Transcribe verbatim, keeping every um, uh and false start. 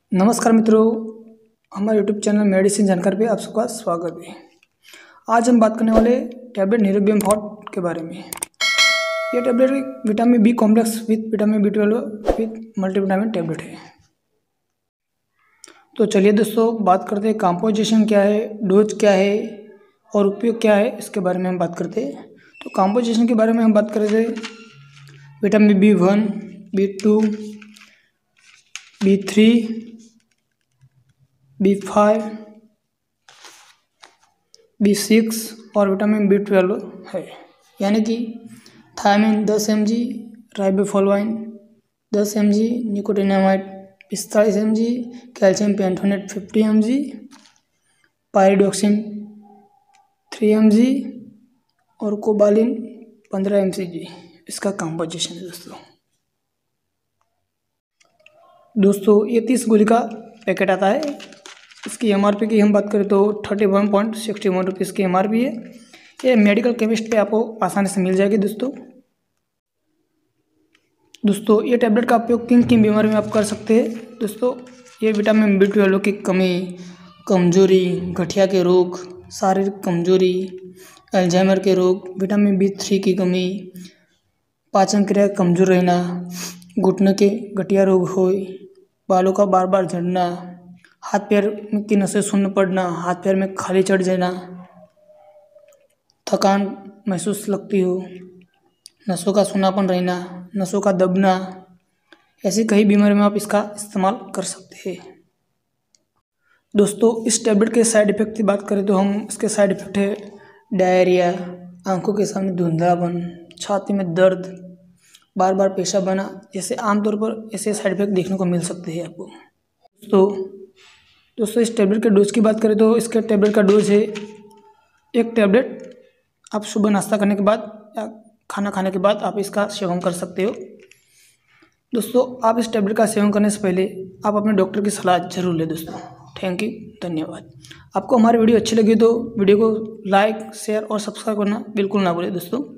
नमस्कार मित्रों, हमारे यूट्यूब चैनल मेडिसिन जानकारी पे आप सबका स्वागत है। आज हम बात करने वाले टैबलेट न्यूरोबियम फॉर्ट के बारे में। ये tablet vitamin B complex with vitamin B twelve with multivitamin tablet है। तो चलिए दोस्तों बात करते हैं कॉम्पोजिशन क्या है, डोज क्या है और उपयोग क्या है, इसके बारे में हम बात करते हैं। तो कॉम्पोजिशन के बारे में हम बात करें थे vitamin B one, B two, B three, B five, B six और विटामिन बी ट्वेल्व है। यानी कि थायमिन दस एम जी, राइबोफ्लाविन दस एम जी, निकोटिनामाइड पिस्तालीस M G, calcium pantothenate fifty M G, pyridoxine three M G और cobalamin पंद्रह M G इसका कॉम्पोजिशन है दोस्तों। दोस्तों ये तीस गोली का पैकेट आता है। इसकी एमआरपी की हम बात करें तो thirty one point sixty one rupees की एमआरपी है। ये मेडिकल केमिस्ट पे आपको आसानी से मिल जाएगी दोस्तों। दोस्तों ये टैबलेट का उपयोग किन किन बीमारी में आप कर सकते हैं। दोस्तों ये विटामिन बी ट्वेल्व की कमी, कमजोरी, गठिया के रोग, शारीरिक कमजोरी, अल्जाइमर के रोग, विटामिन बी थ्री की कमी, पाचन क्रिया कमजोर रहना, घुटने के गठिया रोग हो, बालों का बार बार झड़ना, हाथ पैर की नसें सुन्न पड़ना, हाथ पैर में खाली चढ़ जाना, थकान महसूस लगती हो, नसों का सूनापन रहना, नसों का दबना, ऐसी कई बीमारी में आप इसका इस्तेमाल कर सकते हैं। दोस्तों इस टैबलेट के साइड इफ़ेक्ट की बात करें तो हम इसके साइड इफ़ेक्ट है डायरिया, आंखों के सामने धुंधलापन, छाती में दर्द, बार बार पेशाब आना, जैसे आमतौर पर ऐसे साइड इफेक्ट देखने को मिल सकते हैं आपको। दोस्तों दोस्तों इस टैबलेट के डोज की बात करें तो इसके टैबलेट का डोज है एक टैबलेट आप सुबह नाश्ता करने के बाद या खाना खाने के बाद आप इसका सेवन कर सकते हो। दोस्तों आप इस टैबलेट का सेवन करने से पहले आप अपने डॉक्टर की सलाह जरूर लें दोस्तों। थैंक यू, धन्यवाद। आपको हमारी वीडियो अच्छी लगी तो वीडियो को लाइक, शेयर और सब्सक्राइब करना बिल्कुल ना भूलें दोस्तों।